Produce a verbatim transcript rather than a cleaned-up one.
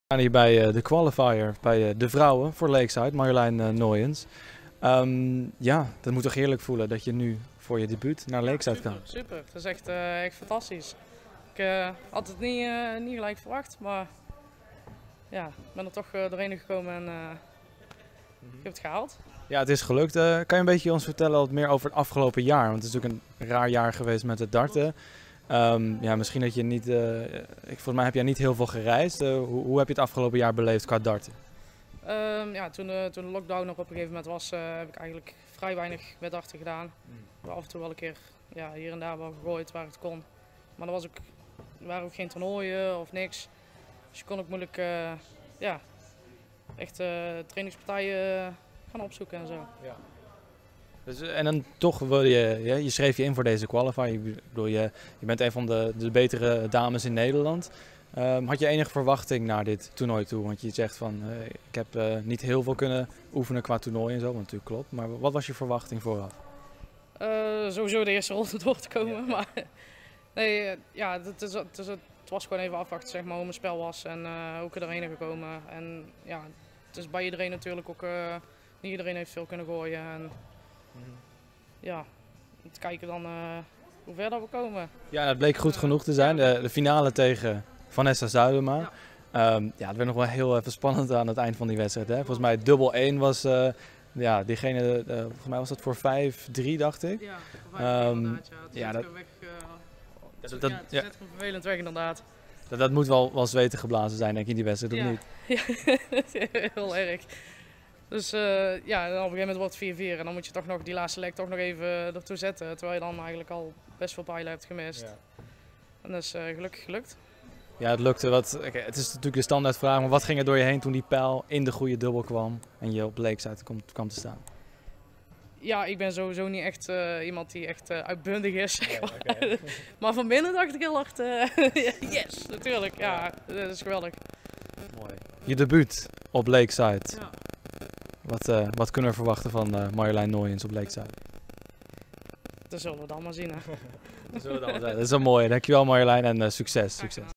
We staan hier bij uh, de qualifier bij uh, de vrouwen voor Lakeside, Marjolein uh, Nooyens. Um, ja, dat moet toch heerlijk voelen dat je nu voor je debuut naar Lakeside ja, super, kan. Super, het is echt, uh, echt fantastisch. Ik uh, had het niet, uh, niet gelijk verwacht, maar ja, ik ben er toch uh, doorheen gekomen en uh, mm-hmm. ik heb het gehaald. Ja, het is gelukt. Uh, kan je een beetje ons vertellen wat meer over het afgelopen jaar? Want het is natuurlijk een raar jaar geweest met het darten. Um, ja, misschien dat je niet, uh, ik, volgens mij heb jij niet heel veel gereisd. Uh, hoe, hoe heb je het afgelopen jaar beleefd qua darten? Um, ja, toen, uh, toen de lockdown er op een gegeven moment was, uh, heb ik eigenlijk vrij weinig met darten gedaan. Mm. Af en toe wel een keer ja, hier en daar wel gegooid waar het kon. Maar er, was ook, er waren ook geen toernooien of niks. Dus je kon ook moeilijk uh, ja, echt uh, trainingspartijen gaan opzoeken en zo. Ja. Dus, en dan toch wil je, je, je schreef je in voor deze qualifier. Ik bedoel, je, je bent een van de, de betere dames in Nederland. Um, had je enige verwachting naar dit toernooi toe? Want je zegt van, uh, ik heb uh, niet heel veel kunnen oefenen qua toernooi en zo, wat natuurlijk klopt. Maar wat was je verwachting vooraf? Uh, sowieso de eerste ronde door te komen. Ja. Maar nee, ja, het, is, het, is, het was gewoon even afwachten zeg maar, hoe mijn spel was en uh, hoe ik er doorheen gekomen. En ja, het is bij iedereen natuurlijk ook, uh, niet iedereen heeft veel kunnen gooien. En, ja, te kijken dan uh, hoe ver dat we komen. Ja, dat bleek goed genoeg te zijn. De, de finale tegen Vanessa Zuidema. Ja. Um, ja, het werd nog wel heel even spannend aan het eind van die wedstrijd. Hè? Volgens mij dubbel één was, uh, ja, diegene, uh, volgens mij was dat voor vijf drie dacht ik. Ja, voor vijf drie um, inderdaad. Ja, ja, dat, weg, uh, dat, het, dat, ja, het ja. zet gewoon vervelend weg inderdaad. Dat, dat moet wel, wel zweten geblazen zijn denk ik in die wedstrijd, ja. of niet? Ja, heel erg. Dus uh, ja, dan op een gegeven moment wordt het vier vier en dan moet je toch nog die laatste leg toch nog even ertoe zetten. Terwijl je dan eigenlijk al best veel pijlen hebt gemist. Ja. En dat is uh, gelukkig gelukt. Ja, het lukte. Wat, okay, het is natuurlijk de standaardvraag, maar wat ging er door je heen toen die pijl in de goede dubbel kwam en je op Lakeside kwam, kwam te staan? Ja, ik ben sowieso niet echt uh, iemand die echt uh, uitbundig is. Zeg maar. Nee, okay. Maar van binnen dacht ik heel hard, uh, yes, natuurlijk. Ja, dat is geweldig. Mooi. Je debuut op Lakeside. Ja. Wat, uh, wat kunnen we verwachten van uh, Marjolein Nooyens op Lakeside? Dat zullen we dan maar zien. Hè. Dat zullen we dan maar zien. Dat is wel mooi. Dankjewel Marjolein en uh, succes. succes.